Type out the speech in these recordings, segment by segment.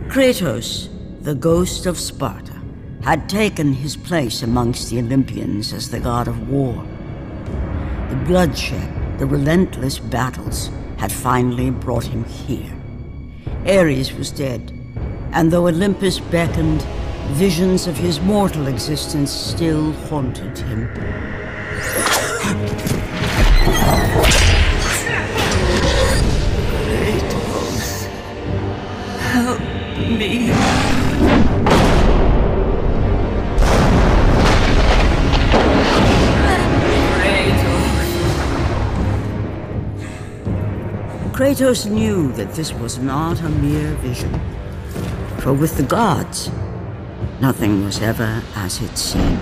Kratos, the ghost of Sparta, had taken his place amongst the Olympians as the god of war. The bloodshed, the relentless battles, had finally brought him here. Ares was dead, and though Olympus beckoned, visions of his mortal existence still haunted him. Kratos, help me. Kratos knew that this was not a mere vision, for with the gods, nothing was ever as it seemed.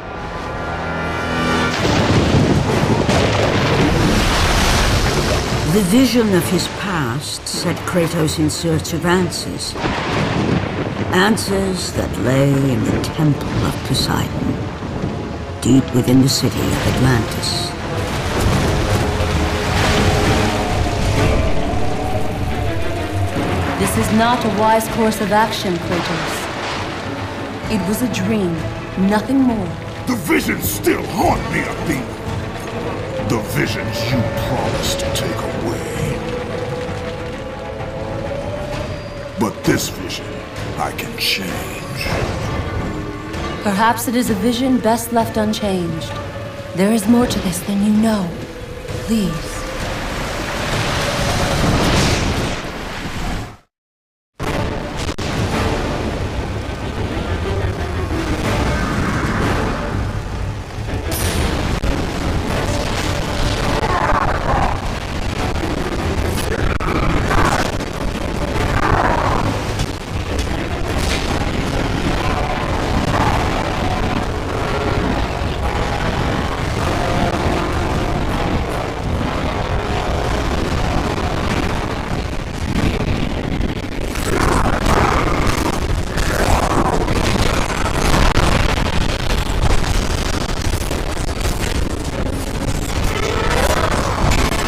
The vision of his past set Kratos in search of answers. Answers that lay in the temple of Poseidon, deep within the city of Atlantis. This is not a wise course of action, Kratos. It was a dream, nothing more. The visions still haunt me, Athena. The visions you promised to take away. But this vision, I can change. Perhaps it is a vision best left unchanged. There is more to this than you know. Please.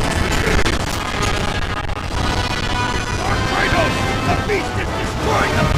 The beast is destroying the